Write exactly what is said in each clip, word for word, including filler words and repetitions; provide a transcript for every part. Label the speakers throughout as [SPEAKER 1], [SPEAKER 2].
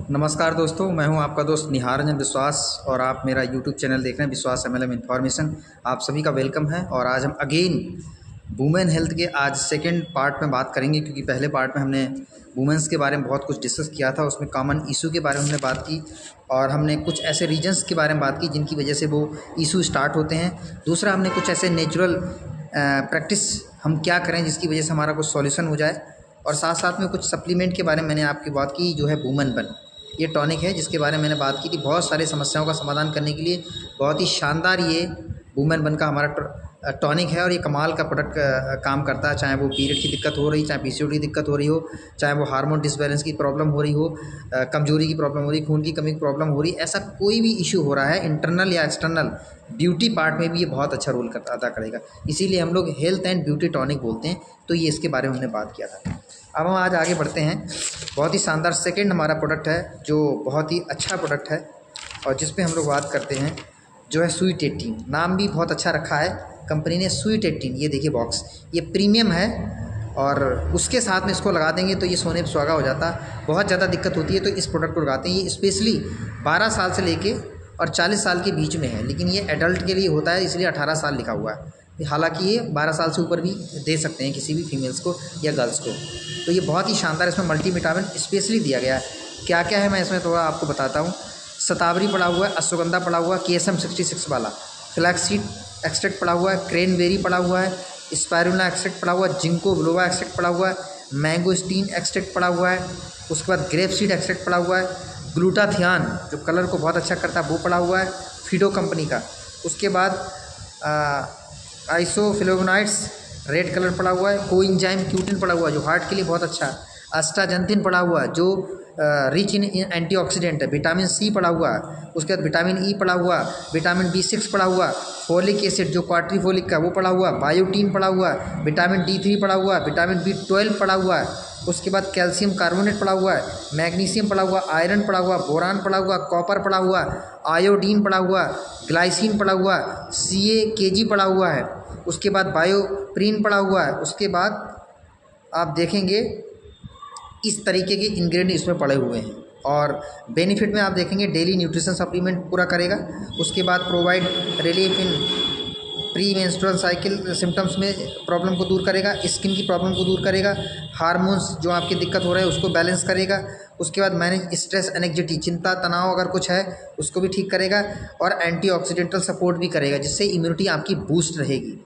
[SPEAKER 1] नमस्कार दोस्तों, मैं हूं आपका दोस्त निहार रंजन विश्वास और आप मेरा यूट्यूब चैनल देख रहे हैं विश्वास एम एल एम इन्फॉर्मेशन। आप सभी का वेलकम है। और आज हम अगेन वुमेन हेल्थ के आज सेकंड पार्ट में बात करेंगे, क्योंकि पहले पार्ट में हमने वुमेंस के बारे में बहुत कुछ डिस्कस किया था। उसमें कॉमन इशू के बारे में हमने बात की और हमने कुछ ऐसे रीजन्स के बारे में बात की जिनकी वजह से वो इशू स्टार्ट होते हैं। दूसरा, हमने कुछ ऐसे नेचुरल प्रैक्टिस हम क्या करें जिसकी वजह से हमारा कुछ सॉल्यूशन हो जाए। और साथ साथ में कुछ सप्लीमेंट के बारे में मैंने आपकी बात की, जो है वुमेन बन, ये टॉनिक है जिसके बारे में मैंने बात की थी। बहुत सारी समस्याओं का समाधान करने के लिए बहुत ही शानदार ये वुमेन बन का हमारा टॉनिक है और ये कमाल का प्रोडक्ट काम करता है। चाहे वो पीरियड की दिक्कत हो रही, चाहे पीसीओडी की दिक्कत हो रही हो, चाहे वो हार्मोन डिसबैलेंस की प्रॉब्लम हो रही हो, कमजोरी की प्रॉब्लम हो रही, खून की कमी की प्रॉब्लम हो रही, ऐसा कोई भी इशू हो रहा है इंटरनल या एक्सटर्नल, ब्यूटी पार्ट में भी ये बहुत अच्छा रोल अदा करेगा। इसीलिए हम लोग हेल्थ एंड ब्यूटी टॉनिक बोलते हैं। तो ये इसके बारे में हमने बात किया था। अब हम आज आगे बढ़ते हैं। बहुत ही शानदार सेकंड हमारा प्रोडक्ट है जो बहुत ही अच्छा प्रोडक्ट है और जिस पे हम लोग बात करते हैं, जो है स्वीट एटीन। नाम भी बहुत अच्छा रखा है कंपनी ने, स्वीट एटीन। ये देखिए बॉक्स, ये प्रीमियम है और उसके साथ में इसको लगा देंगे तो ये सोने पे सुहागा हो जाता। बहुत ज़्यादा दिक्कत होती है तो इस प्रोडक्ट को लगाते हैं। ये स्पेशली बारह साल से लेके और चालीस साल के बीच में है, लेकिन ये एडल्ट के लिए होता है, इसलिए अठारह साल लिखा हुआ है। हालांकि ये बारह साल से ऊपर भी दे सकते हैं किसी भी फीमेल्स को या गर्ल्स को। तो ये बहुत ही शानदार, इसमें मल्टीविटामिन स्पेशली दिया गया है। क्या क्या है मैं इसमें थोड़ा आपको बताता हूँ। शतावरी पड़ा हुआ है, अश्वगंधा पड़ा हुआ है, K S M sixty six वाला, फ्लैक्सीड एक्सट्रैक्ट पड़ा हुआ है, क्रेनबेरी पड़ा हुआ है, स्पायरुलिना एक्सट्रैक्ट पड़ा हुआ है, जिंको बिलोबा एक्सट्रैक्ट पड़ा हुआ है, मैंगोस्टीन एक्सट्रैक्ट पड़ा हुआ है, उसके बाद ग्रेप सीड एक्सट्रैक्ट पड़ा हुआ है, ग्लूटाथियान जो कलर को बहुत अच्छा करता है वो पड़ा हुआ है, फिडो कंपनी का। उसके बाद आइसोफ्लेवोनाइड्स रेड कलर पड़ा हुआ है, कोएंजाइम क्यूटिन पड़ा हुआ है जो हार्ट के लिए बहुत अच्छा है, अस्टाजेंथिन पड़ा हुआ है जो रिच इन एंटीऑक्सीडेंट है, विटामिन सी पड़ा हुआ है, उसके बाद विटामिन ई पड़ा हुआ, विटामिन बी सिक्स पड़ा हुआ, फोलिक एसिड जो क्वाट्रीफोलिक का वो पड़ा हुआ, बायोटीन पड़ा हुआ, विटामिन डी थ्री पड़ा हुआ, विटामिन बी ट्वेल्व पड़ा हुआ है, उसके बाद कैल्शियम कार्बोनेट पड़ा हुआ है, मैग्नीशियम पड़ा हुआ, आयरन पड़ा हुआ, बोरान पड़ा हुआ, कॉपर पड़ा हुआ, आयोडीन पड़ा हुआ, ग्लाइसिन पड़ा हुआ, सी ए के जी पड़ा हुआ है, उसके बाद बायोप्रीन पड़ा हुआ है। उसके बाद आप देखेंगे इस तरीके के इंग्रेडिएंट इसमें पड़े हुए हैं। और बेनिफिट में आप देखेंगे डेली न्यूट्रिशन सप्लीमेंट पूरा करेगा। उसके बाद provide relief in pre menstrual cycle symptoms में प्रॉब्लम को दूर करेगा, स्किन की प्रॉब्लम को दूर करेगा, हार्मोन्स जो आपकी दिक्कत हो रहा है उसको बैलेंस करेगा। उसके बाद मैनेज स्ट्रेस एंग्जाइटी, चिंता तनाव अगर कुछ है उसको भी ठीक करेगा और एंटीऑक्सीडेंटल सपोर्ट भी करेगा, जिससे इम्यूनिटी आपकी बूस्ट रहेगी।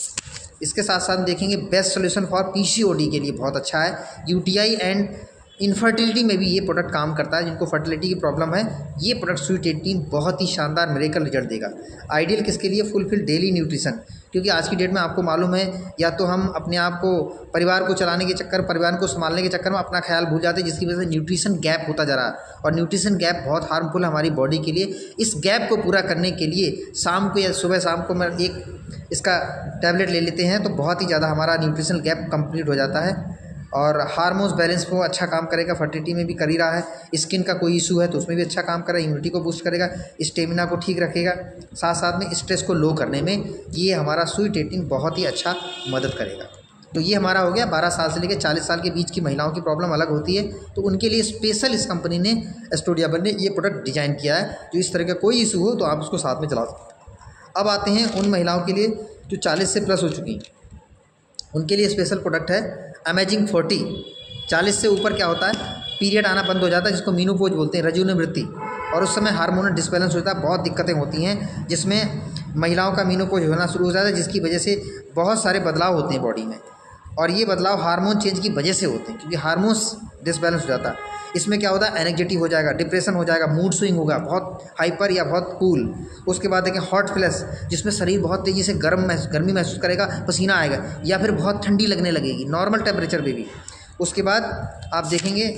[SPEAKER 1] इसके साथ साथ देखेंगे बेस्ट सोल्यूशन फॉर पीसीओडी के लिए बहुत अच्छा है। यूटीआई एंड इनफर्टिलिटी में भी ये प्रोडक्ट काम करता है। जिनको फर्टिलिटी की प्रॉब्लम है, ये प्रोडक्ट स्वीट एटीन बहुत ही शानदार मिरेकल रिजल्ट देगा। आइडियल किसके लिए? फुलफिल डेली न्यूट्रिशन, क्योंकि आज की डेट में आपको मालूम है, या तो हम अपने आप को परिवार को चलाने के चक्कर, परिवार को संभालने के चक्कर में अपना ख्याल भूल जाते हैं, जिसकी वजह से न्यूट्रिशन गैप होता जा रहा है। और न्यूट्रिशन गैप बहुत हार्मफुल है हमारी बॉडी के लिए। इस गैप को पूरा करने के लिए शाम को या सुबह शाम को मैं एक इसका टैबलेट ले लेते हैं तो बहुत ही ज़्यादा हमारा न्यूट्रिशनल गैप कंप्लीट हो जाता है। और हार्मोन्स बैलेंस को अच्छा काम करेगा, फर्टिलिटी में भी कर ही रहा है। स्किन का कोई इशू है तो उसमें भी अच्छा काम करेगा, इम्यूनिटी को बूस्ट करेगा, स्टेमिना को ठीक रखेगा, साथ साथ में स्ट्रेस को लो करने में ये हमारा स्वीट एटीन बहुत ही अच्छा मदद करेगा। तो ये हमारा हो गया बारह साल से लेकर चालीस साल के बीच की महिलाओं की प्रॉब्लम अलग होती है, तो उनके लिए स्पेशल इस कंपनी ने, एस्टोडियाबन ने, ये प्रोडक्ट डिज़ाइन किया है। जो इस तरह का कोई इशू हो तो आप उसको साथ में चला सकते हैं। अब आते हैं उन महिलाओं के लिए जो चालीस से प्लस हो चुकी हैं, उनके लिए स्पेशल प्रोडक्ट है अमेजिंग फोर्टी। चालीस से ऊपर क्या होता है, पीरियड आना बंद हो जाता है, जिसको मीनोपॉज बोलते हैं, रजोनिवृत्ति, और उस समय हार्मोनल डिसबैलेंस होता है, बहुत दिक्कतें होती हैं, जिसमें महिलाओं का मीनोपॉज होना शुरू हो जाता है, जिसकी वजह से बहुत सारे बदलाव होते हैं बॉडी में। और ये बदलाव हार्मोन चेंज की वजह से होते हैं, क्योंकि हार्मोन्स डिसबैलेंस हो जाता है। इसमें क्या होता है, एंग्जाइटी हो जाएगा, डिप्रेशन हो जाएगा, मूड स्विंग होगा, बहुत हाइपर या बहुत कूल। उसके बाद देखें हॉट फ्लैश, जिसमें शरीर बहुत तेज़ी से गर्म महसूस गर्मी महसूस करेगा, पसीना आएगा, या फिर बहुत ठंडी लगने लगेगी नॉर्मल टेम्परेचर पे भी। उसके बाद आप देखेंगे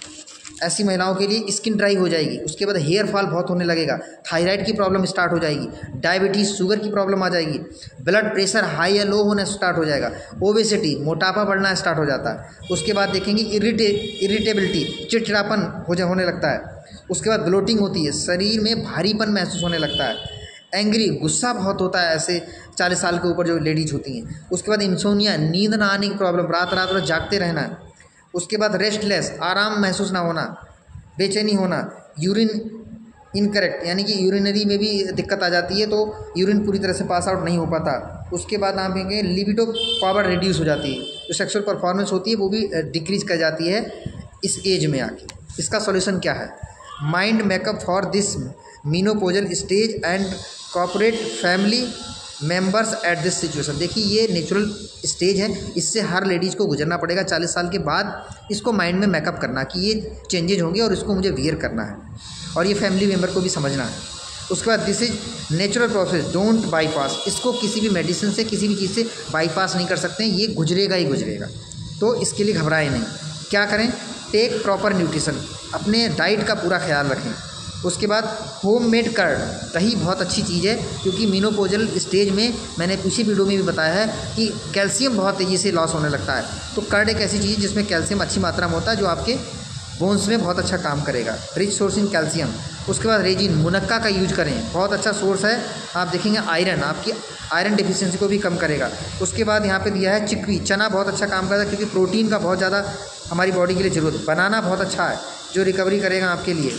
[SPEAKER 1] ऐसी महिलाओं के लिए स्किन ड्राई हो जाएगी। उसके बाद हेयर फॉल बहुत होने लगेगा, थायराइड की प्रॉब्लम स्टार्ट हो जाएगी, डायबिटीज़ शुगर की प्रॉब्लम आ जाएगी, ब्लड प्रेशर हाई या लो होना स्टार्ट हो जाएगा, ओबेसिटी मोटापा बढ़ना स्टार्ट हो जाता है। उसके बाद देखेंगे इरिटे इरिटेबिलिटी चिड़चिड़ापन हो जा होने लगता है। उसके बाद ब्लोटिंग होती है, शरीर में भारीपन महसूस होने लगता है, एंग्री गुस्सा बहुत होता है ऐसे चालीस साल के ऊपर जो लेडीज होती हैं। उसके बाद इंसोनिया नींद ना आने की प्रॉब्लम, रात रात भर जागते रहना। उसके बाद रेस्टलेस आराम महसूस ना होना, बेचैनी होना, यूरिन इनकरेक्ट यानी कि यूरिनरी में भी दिक्कत आ जाती है, तो यूरिन पूरी तरह से पास आउट नहीं हो पाता। उसके बाद आप देखेंगे लिबिडो पावर रिड्यूस हो जाती है, जो सेक्सुअल परफॉर्मेंस होती है वो भी डिक्रीज कर जाती है इस एज में आके। इसका सॉल्यूशन क्या है? Mind makeup for this menopausal stage and corporate family members at this situation. देखिए ये नेचुरल स्टेज है, इससे हर लेडीज़ को गुजरना पड़ेगा। चालीस साल के बाद इसको माइंड में मेकअप करना कि ये चेंजेज होंगे और इसको मुझे वियर करना है, और ये फैमिली मेम्बर को भी समझना है। उसके बाद this is natural process, don't bypass. इसको किसी भी मेडिसिन से, किसी भी चीज़ से बाईपास नहीं कर सकते हैं, ये गुजरेगा ही गुजरेगा। तो इसके लिए घबराएं नहीं। क्या करें? टेक प्रॉपर न्यूट्रिशन, अपने डाइट का पूरा ख्याल रखें। उसके बाद होम मेड कर्ड, दही बहुत अच्छी चीज़ है, क्योंकि मीनोपोजल स्टेज में मैंने पिछली वीडियो में भी बताया है कि कैल्शियम बहुत तेज़ी से लॉस होने लगता है। तो कर्ड एक ऐसी चीज़ है जिसमें कैल्शियम अच्छी मात्रा में होता है, जो आपके बोन्स में बहुत अच्छा काम करेगा। Rich source in calcium. उसके बाद रेजिन, मुनक्का का यूज करें, बहुत अच्छा सोर्स है। आप देखेंगे आयरन, आपकी आयरन डिफिशियंसी को भी कम करेगा। उसके बाद यहाँ पे दिया है चिकवी, चना बहुत अच्छा काम करता है, क्योंकि प्रोटीन का बहुत ज़्यादा हमारी बॉडी के लिए ज़रूरत है। बनाना बहुत अच्छा है, जो रिकवरी करेगा आपके लिए।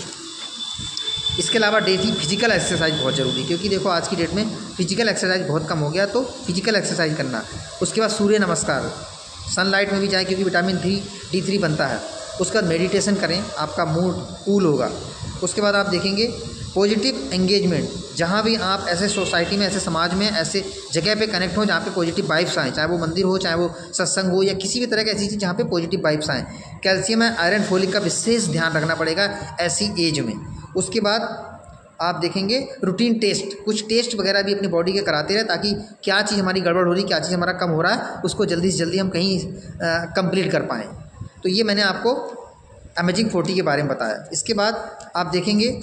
[SPEAKER 1] इसके अलावा डेली फिजिकल एक्सरसाइज बहुत ज़रूरी है, क्योंकि देखो आज की डेट में फिजिकल एक्सरसाइज बहुत कम हो गया, तो फिजिकल एक्सरसाइज करना। उसके बाद सूर्य नमस्कार, सनलाइट में भी जाए, क्योंकि विटामिन थ्री डी थ्री बनता है। उसके बाद मेडिटेशन करें, आपका मूड कूल होगा। उसके बाद आप देखेंगे पॉजिटिव एंगेजमेंट, जहाँ भी आप ऐसे सोसाइटी में, ऐसे समाज में, ऐसे जगह पे कनेक्ट हो जहाँ पे पॉजिटिव वाइब्स आएँ, चाहे वो मंदिर हो, चाहे वो सत्संग हो, या किसी भी तरह की ऐसी चीज़ जहाँ पे पॉजिटिव वाइब्स आएँ। कैल्शियम है, आयरन, फोलिक का विशेष ध्यान रखना पड़ेगा ऐसी एज में। उसके बाद आप देखेंगे रूटीन टेस्ट, कुछ टेस्ट वगैरह भी अपनी बॉडी के कराते रहे, ताकि क्या चीज़ हमारी गड़बड़ हो रही, क्या चीज़ हमारा कम हो रहा है, उसको जल्दी से जल्दी हम कहीं कंप्लीट कर पाएँ। तो ये मैंने आपको अमेजिंग फोर्टी के बारे में बताया। इसके बाद आप देखेंगे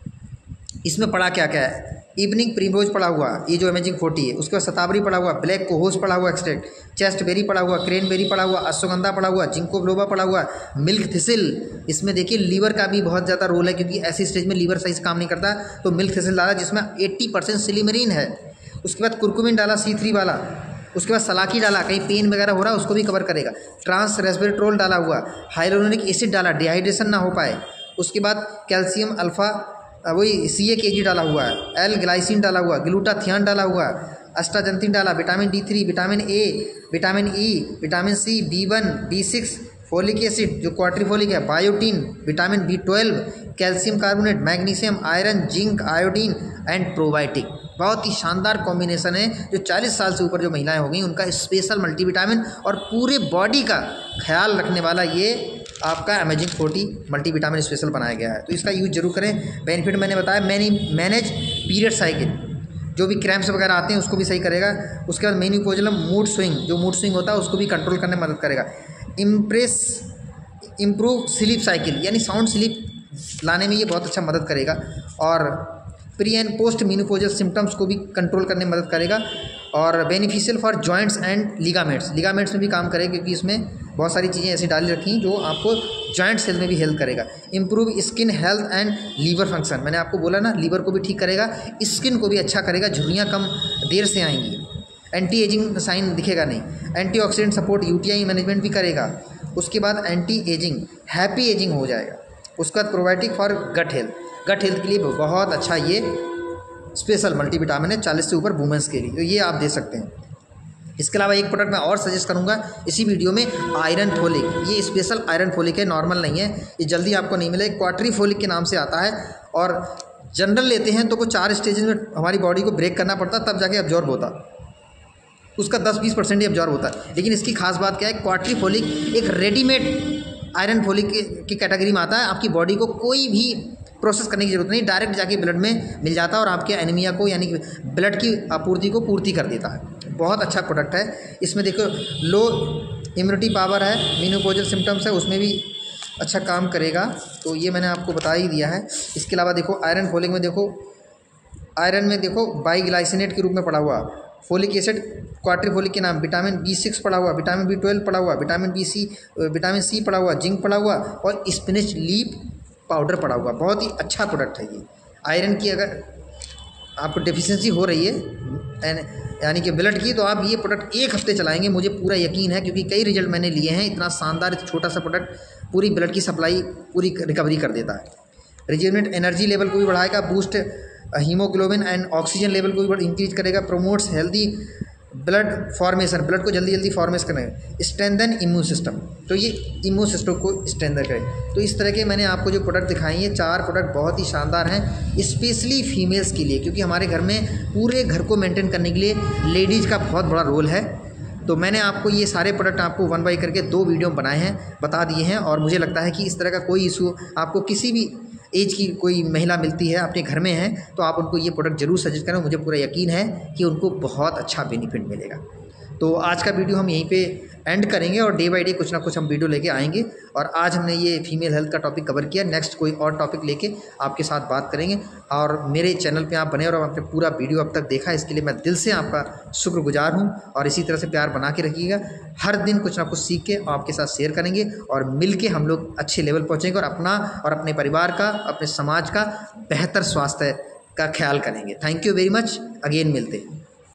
[SPEAKER 1] इसमें पढ़ा क्या क्या है। इवनिंग प्रीमरोज पड़ा हुआ, ये जो अमेजिंग फोर्टी है। उसके बाद शतावरी पड़ा हुआ, ब्लैक कोहोस पड़ा हुआ एक्सट्रैक्ट, चेस्ट बेरी पड़ा हुआ, क्रेन बेरी पड़ा हुआ, अश्वगंधा पड़ा हुआ, जिंको बिलोबा पड़ा हुआ, मिल्क थिसिल। इसमें देखिए लीवर का भी बहुत ज़्यादा रोल है, क्योंकि ऐसी स्टेज में लीवर सही से काम नहीं करता, तो मिल्क थिसिल डाला जिसमें अस्सी परसेंट सिलिमरीन है। उसके बाद कुरकुमिन डाला सी थ्री वाला। उसके बाद सलाकी डाला, कहीं पेन वगैरह हो रहा है उसको भी कवर करेगा। ट्रांस रेस्वेरेट्रोल डाला हुआ, हाइलोरोनिक एसिड डाला, डिहाइड्रेशन ना हो पाए। उसके बाद कैल्शियम अल्फा, वही सी ए के जी डाला हुआ है, एल ग्लाइसिन डाला हुआ, ग्लूटाथियान डाला हुआ, अस्टाजंथिन डाला, vitamin D three, vitamin A, vitamin E, vitamin C, B one, B six, folic acid जो क्वाट्रीफोलिक है, biotin, vitamin B twelve, calcium carbonate, magnesium, iron, zinc, iodine and probiotic. बहुत ही शानदार कॉम्बिनेशन है, जो चालीस साल से ऊपर जो महिलाएं हो गई उनका स्पेशल मल्टीविटामिन और पूरे बॉडी का ख्याल रखने वाला ये आपका अमेजिंग फोर्टी मल्टीविटामिन स्पेशल बनाया गया है। तो इसका यूज जरूर करें। बेनिफिट मैंने बताया, मैंने मैनेज पीरियड साइकिल, जो भी क्रैम्प्स वगैरह आते हैं उसको भी सही करेगा। उसके बाद मेन्यूपोजलम मूड स्विंग, जो मूड स्विंग होता है उसको भी कंट्रोल करने में मदद करेगा। इम्प्रेस इम्प्रूव स्लीप साइकिल, यानी साउंड स्लीप लाने में ये बहुत अच्छा मदद करेगा। और pre and post menopausal symptoms को भी कंट्रोल करने में मदद करेगा। और beneficial for joints and ligaments, ligaments में भी काम करेगा, क्योंकि इसमें बहुत सारी चीज़ें ऐसी डाली रखी हैं जो आपको जॉइंट सेल में भी हेल्प करेगा। Improve skin health and liver function, मैंने आपको बोला ना, लीवर को भी ठीक करेगा, स्किन को भी अच्छा करेगा, झुर्रियाँ कम देर से आएंगी, एंटी एजिंग साइन दिखेगा नहीं। एंटीऑक्सीडेंट सपोर्ट, यूटीआई मैनेजमेंट भी करेगा। उसके बाद एंटी एजिंग, हैप्पी एजिंग हो जाएगा। उसके बाद probiotic for gut health, gut health के लिए बहुत अच्छा ये स्पेशल मल्टीविटामिन है चालीस से ऊपर वुमेंस के लिए, तो ये आप दे सकते हैं। इसके अलावा एक प्रोडक्ट मैं और सजेस्ट करूंगा इसी वीडियो में, आयरन फोलिक। ये स्पेशल आयरन फोलिक है, नॉर्मल नहीं है, ये जल्दी आपको नहीं मिले, क्वाट्रीफोलिक के नाम से आता है। और जनरल लेते हैं तो वो चार स्टेजेस में हमारी बॉडी को ब्रेक करना पड़ता, तब जाके एब्जॉर्ब होता, उसका दस बीस परसेंट ही एब्जॉर्ब होता है। लेकिन इसकी खास बात क्या है, क्वाट्रीफोलिक एक रेडीमेड आयरन फोलिक की कैटेगरी में आता है। आपकी बॉडी को कोई भी प्रोसेस करने की जरूरत नहीं, डायरेक्ट जाके ब्लड में मिल जाता है और आपके एनीमिया को, यानी कि ब्लड की आपूर्ति को पूर्ति कर देता है। बहुत अच्छा प्रोडक्ट है। इसमें देखो लो इम्यूनिटी पावर है, मेनोपॉजल सिम्टम्स है, उसमें भी अच्छा काम करेगा। तो ये मैंने आपको बता ही दिया है। इसके अलावा देखो आयरन फोलिक में, देखो आयरन में देखो बाईग्लाइसिनेट के रूप में पड़ा हुआ, फोलिक एसिड क्वाट्रीफोलिक के नाम, विटामिन बी सिक्स पड़ा हुआ, विटामिन बी ट्वेल्व पड़ा हुआ, vitamin B C vitamin C पड़ा हुआ, जिंक पड़ा हुआ और स्पिनिच लीफ पाउडर पड़ा हुआ। बहुत ही अच्छा प्रोडक्ट है ये। आयरन की अगर आपको डेफिशिएंसी हो रही है एंड यानी कि ब्लड की, तो आप ये प्रोडक्ट एक हफ्ते चलाएंगे, मुझे पूरा यकीन है, क्योंकि कई रिजल्ट मैंने लिए हैं। इतना शानदार छोटा सा प्रोडक्ट पूरी ब्लड की सप्लाई पूरी रिकवरी कर देता है। रिजुविनेट एनर्जी लेवल को भी बढ़ाएगा, boost haemoglobin and oxygen level को भी इंक्रीज करेगा, promotes healthy blood formation, blood को जल्दी जल्दी फॉर्मेशन करेगा, स्ट्रेंथन इम्यून सिस्टम, तो ये इम्यून सिस्टम को स्ट्रेंथन करे। तो इस तरह के मैंने आपको जो प्रोडक्ट दिखाए हैं, चार प्रोडक्ट बहुत ही शानदार हैं, स्पेशली फीमेल्स के लिए, क्योंकि हमारे घर में पूरे घर को मेंटेन करने के लिए लेडीज़ का बहुत बड़ा रोल है। तो मैंने आपको ये सारे प्रोडक्ट आपको वन बाई करके दो वीडियो बनाए हैं, बता दिए हैं, और मुझे लगता है कि इस तरह का कोई इशू आपको किसी भी एज की कोई महिला मिलती है, अपने घर में है, तो आप उनको ये प्रोडक्ट ज़रूर सजेस्ट करें। मुझे पूरा यकीन है कि उनको बहुत अच्छा बेनिफिट मिलेगा। तो आज का वीडियो हम यहीं पे एंड करेंगे और डे बाय डे कुछ ना कुछ हम वीडियो लेके आएंगे। और आज हमने ये फीमेल हेल्थ का टॉपिक कवर किया, नेक्स्ट कोई और टॉपिक लेके आपके साथ बात करेंगे। और मेरे चैनल पे आप बने और आपने पूरा वीडियो अब तक देखा, इसके लिए मैं दिल से आपका शुक्रगुजार हूँ। और इसी तरह से प्यार बना के रखिएगा, हर दिन कुछ ना कुछ सीख के आपके साथ शेयर करेंगे और मिल के हम लोग अच्छे लेवल पहुँचेंगे और अपना और अपने परिवार का, अपने समाज का बेहतर स्वास्थ्य का ख्याल करेंगे। Thank you very much, again मिलते हैं।